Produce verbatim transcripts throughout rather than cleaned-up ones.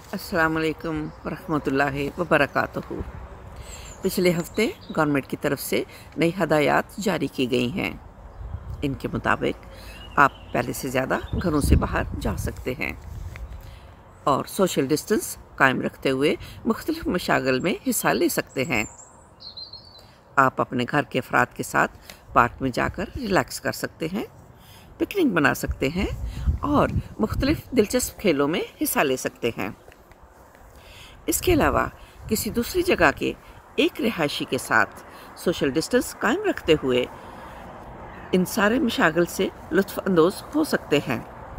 अस्सलाम वालेकुम वरहमतुल्लाहि वबरकातुहू। पिछले हफ्ते गवर्नमेंट की तरफ से नई हदायत जारी की गई हैं। इनके मुताबिक आप पहले से ज़्यादा घरों से बाहर जा सकते हैं और सोशल डिस्टेंस कायम रखते हुए मुख्तलिफ मशागल में हिस्सा ले सकते हैं। आप अपने घर के अफराद के साथ पार्क में जाकर रिलैक्स कर सकते हैं, पिकनिक बना सकते हैं और मुख्तलिफ दिलचस्प खेलों में हिस्सा ले सकते हैं। इसके अलावा किसी दूसरी जगह के एक रिहायशी के साथ सोशल डिस्टेंस कायम रखते हुए इन सारे मशागल से लुत्फ़ अंदोज़ हो सकते हैं।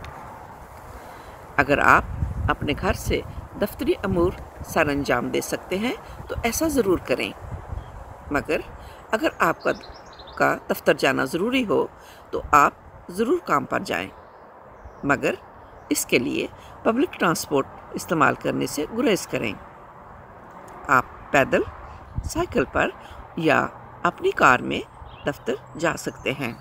अगर आप अपने घर से दफ्तरी अमूर सर अंजाम दे सकते हैं तो ऐसा ज़रूर करें, मगर अगर आपका का दफ्तर जाना ज़रूरी हो तो आप ज़रूर काम पर जाएं, मगर इसके लिए पब्लिक ट्रांसपोर्ट इस्तेमाल करने से गुरेज करें। आप पैदल, साइकिल पर या अपनी कार में दफ्तर जा सकते हैं।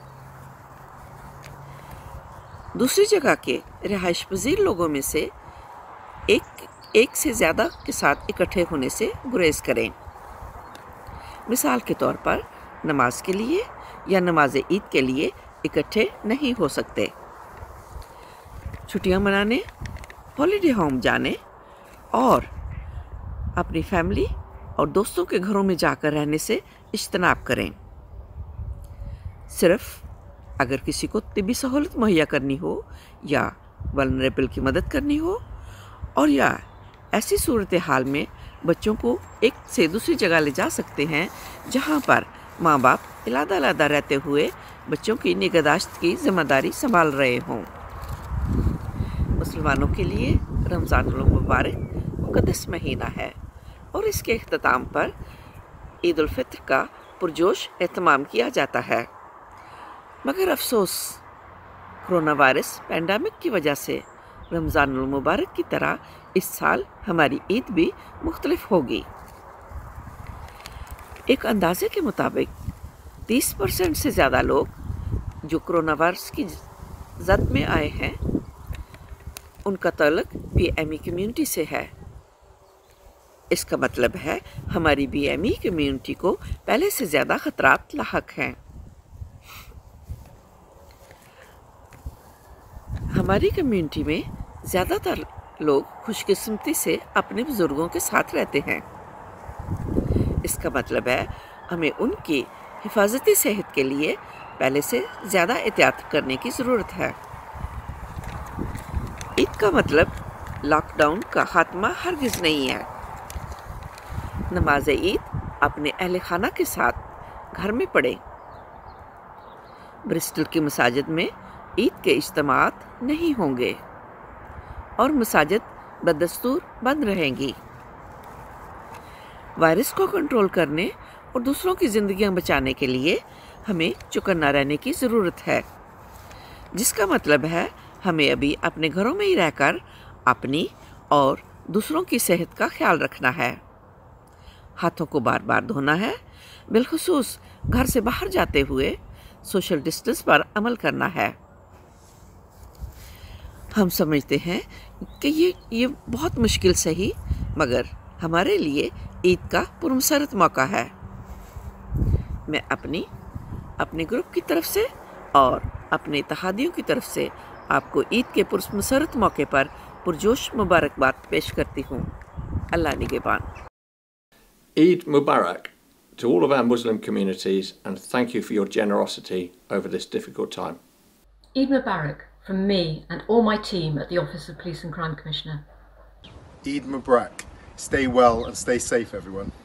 दूसरी जगह के रिहाइश पजीर लोगों में से एक एक से ज़्यादा के साथ इकट्ठे होने से गुरेज करें। मिसाल के तौर पर नमाज के लिए या नमाज ईद के लिए इकट्ठे नहीं हो सकते। छुट्टियां मनाने, हॉलीडे होम जाने और अपनी फैमिली और दोस्तों के घरों में जाकर रहने से इज्तनाब करें। सिर्फ अगर किसी को तिब्बी सहूलत मुहैया करनी हो या वल्नरेबल की मदद करनी हो और या ऐसी सूरत हाल में बच्चों को एक से दूसरी जगह ले जा सकते हैं जहां पर माँ बाप इलादा इलादा रहते हुए बच्चों की निगहदाश्त की जिम्मेदारी संभाल रहे हों। मुसलमानों के लिए रमज़ानुल मुबारक मुक़द्दस महीना है और इसके इख्तिताम पर ईद उल फित्र का पुरजोश एहतमाम किया जाता है। मगर अफसोस, कोरोना वायरस पैंडेमिक की वजह से रमज़ानुल मुबारक की तरह इस साल हमारी ईद भी मुख्तलिफ होगी। एक अंदाजे के मुताबिक तीस परसेंट से ज़्यादा लोग जो कोरोना वायरस की जद में आए हैं उनका ताल्लुक बी एम ई कम्यूनिटी से है। इसका मतलब है हमारी बी एम ई कम्यूनिटी को पहले से ज़्यादा ख़तरात लाहक हैं। हमारी कम्यूनिटी में ज़्यादातर लोग खुशकिस्मती से अपने बुज़ुर्गों के साथ रहते हैं। इसका मतलब है हमें उनकी हिफाजती सेहत के लिए पहले से ज़्यादा एहतियात करने की ज़रूरत है। ईद का मतलब लॉकडाउन का खात्मा हरगिज़ नहीं है। नमाज ईद अपने अहले खाना के साथ घर में पढ़ें। ब्रिस्टल की मसाजिद में ईद के इज्तिमात नहीं होंगे और मसाजिद बदस्तूर बंद रहेंगी। वायरस को कंट्रोल करने और दूसरों की ज़िंदगियां बचाने के लिए हमें चौकन्ना रहने की ज़रूरत है, जिसका मतलब है हमें अभी अपने घरों में ही रहकर अपनी और दूसरों की सेहत का ख्याल रखना है। हाथों को बार बार धोना है, बिलखुसूस घर से बाहर जाते हुए सोशल डिस्टेंस पर अमल करना है। हम समझते हैं कि ये ये बहुत मुश्किल सही, मगर हमारे लिए ईद का पुरमसरत मौका है। मैं अपनी अपने ग्रुप की तरफ से और अपने इत्तेहादियों की तरफ से आपको ईद के पुरमसरत मौके पर पुरजोश मुबारकबाद पेश करती हूँ। अल्लाह निगहबान। Eid Mubarak to all of our Muslim communities, and thank you for your generosity over this difficult time. Eid Mubarak from me and all my team at the Office of Police and Crime Commissioner. Eid Mubarak. Stay well and stay safe, everyone.